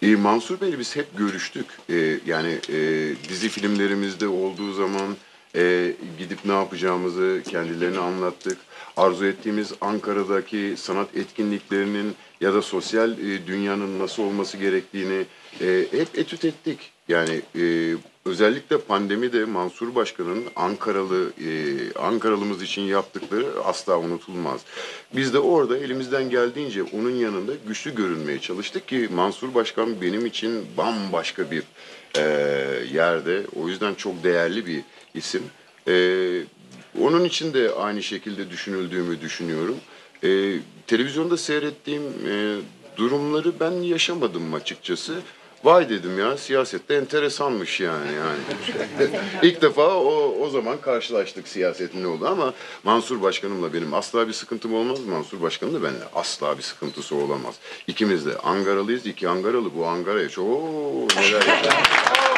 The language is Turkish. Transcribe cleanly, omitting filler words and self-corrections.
Mansur Bey'le biz hep görüştük. Yani dizi filmlerimizde olduğu zaman gidip ne yapacağımızı kendilerine anlattık. Arzu ettiğimiz Ankara'daki sanat etkinliklerinin ya da sosyal dünyanın nasıl olması gerektiğini hep etüt ettik. Yani özellikle pandemide Mansur Başkan'ın Ankaralımız için yaptıkları asla unutulmaz. Biz de orada elimizden geldiğince onun yanında güçlü görünmeye çalıştık ki Mansur Başkan benim için bambaşka bir e, yerde. O yüzden çok değerli bir isim. Onun için de aynı şekilde düşünüldüğümü düşünüyorum. Televizyonda seyrettiğim durumları ben yaşamadım açıkçası. Vay dedim ya, siyasette enteresanmış yani. İlk defa o zaman karşılaştık siyasetin ne oldu ama Mansur Başkanımla benim asla bir sıkıntım olmaz. Mansur Başkanım da benimle asla bir sıkıntısı olamaz. İkimiz de Angaralıyız, iki Angaralı bu Angara'ya çok neler yapar.